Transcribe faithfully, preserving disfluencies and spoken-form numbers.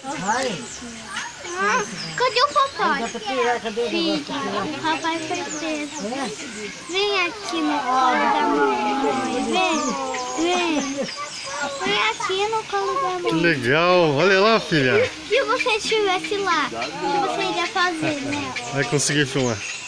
Ah, cadê o papai? Cadê Filho, o papai foi preso. Vem aqui no colo da mamãe. Vem, vem. Vem aqui no colo da mamãe. Que legal. Olha lá, filha. Se você estivesse lá, o que você iria fazer, né? Vai conseguir filmar.